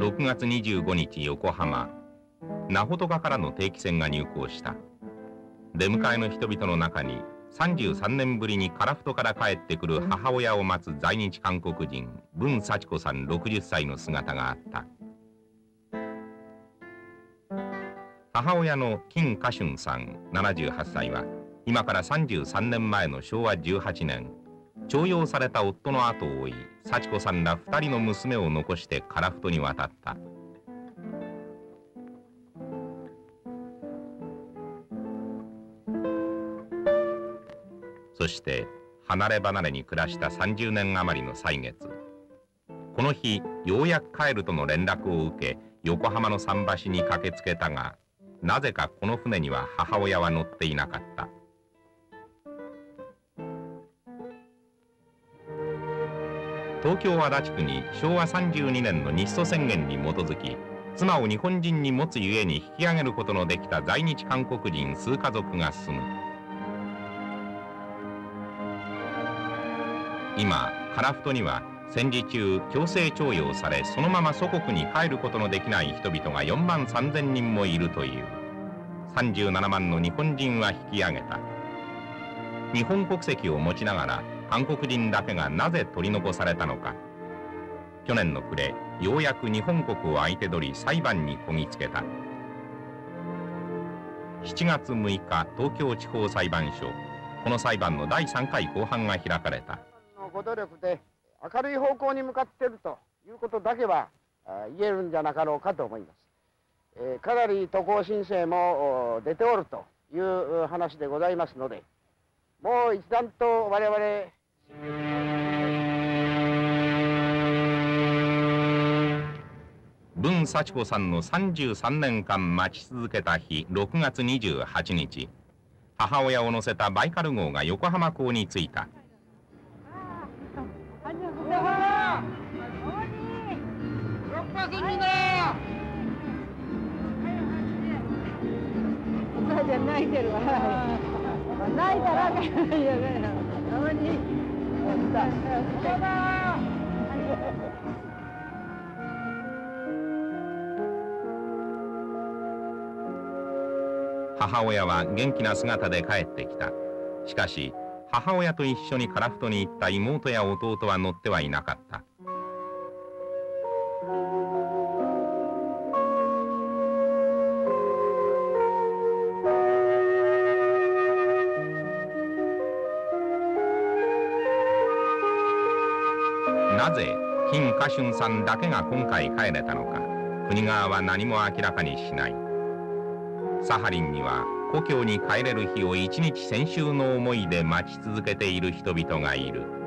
6月25日横浜、名穂戸からの定期船が入港した。出迎えの人々の中に33年ぶりに樺太から帰ってくる母親を待つ在日韓国人文幸子さん60歳の姿があった。母親の金華春さん78歳は今から33年前の昭和18年、徴用された夫の後を追い、幸子さんら2人の娘を残して樺太に渡った。そして離れ離れに暮らした30年余りの歳月、この日ようやく帰るとの連絡を受け横浜の桟橋に駆けつけたが、なぜかこの船には母親は乗っていなかった。東京足立区に昭和32年の日ソ宣言に基づき、妻を日本人に持つゆえに引き上げることのできた在日韓国人数家族が住む。今樺太には戦時中強制徴用され、そのまま祖国に帰ることのできない人々が4万3000人もいるという。37万の日本人は引き上げた。日本国籍を持ちながら韓国人だけがなぜ取り残されたのか。去年の暮れ、ようやく日本国を相手取り裁判にこぎつけた。7月6日東京地方裁判所、この裁判の第3回公判が開かれた。 ご努力で明るい方向に向かっているということだけは言えるんじゃなかろうかと思います。かなり渡航申請も出ておるという話でございますので、もう一段と我々 文幸子さんの33年間待ち続けた日、6月28日、母親を乗せたバイカル号が横浜港に着いた。 泣いてるわ。泣いたらあかんよね。 母親は元気な姿で帰ってきた。しかし母親と一緒に樺太に行った妹や弟は乗ってはいなかった。なぜ金華春さんだけが今回帰れたのか、国側は何も明らかにしない。サハリンには故郷に帰れる日を一日千秋の思いで待ち続けている人々がいる。